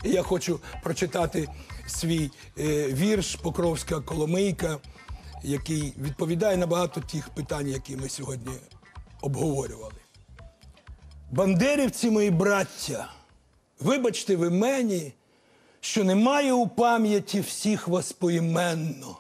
І я хочу прочитати свій вірш «Покровська Коломийка», який відповідає на багато тих питань, які ми сьогодні обговорювали. Бандерівці мої браття, вибачте ви мені, що немає у пам'яті всіх вас поіменно.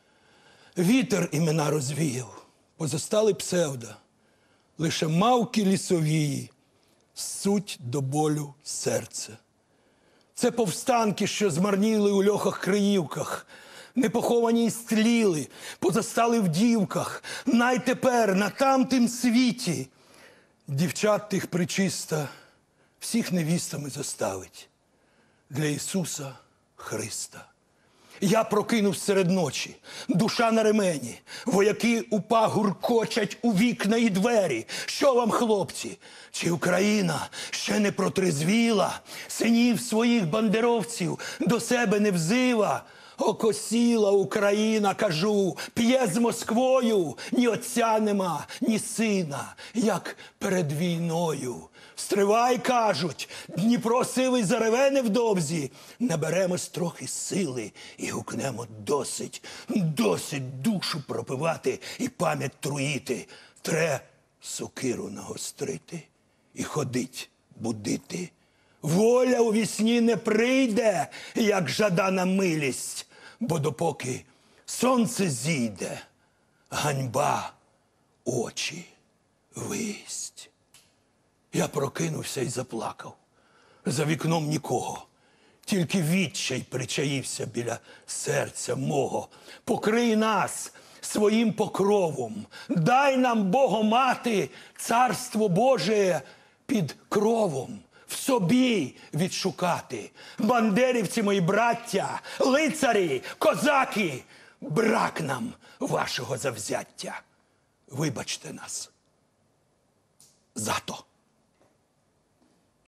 Вітер імена розвіяв, позостали псевда, лише мавки лісовії, суть до болю серця. Це повстанки, що змарніли у льохах-криївках, непоховані й стліли, позастали в дівках, найтепер на тамтим світі. Дівчат тих причиста всіх невістами заставить для Ісуса Христа. Я прокинув серед ночі, душа на ремені, вояки упа гуркочать у вікна і двері. Що вам, хлопці, чи Україна ще не протрезвіла, синів своїх бандеровців до себе не взива? Окосіла Україна, кажу, п'є з Москвою, ні отця нема, ні сина, як перед війною. Стривай, кажуть, Дніпро сивий зареве невдовзі. Наберемось трохи сили і гукнемо досить, досить душу пропивати і пам'ять труїти. Тре сокиру нагострити і ходить будити. Воля у вісні не прийде, як жадана милість, бо допоки сонце зійде, ганьба очі висть. Я прокинувся і заплакав. За вікном нікого. Тільки відчай причаївся біля серця мого. Покрий нас своїм покровом. Дай нам, Богомати, царство Боже під кровом. В собі відшукати. Бандерівці мої браття, лицарі, козаки, брак нам вашого завзяття. Вибачте нас за то.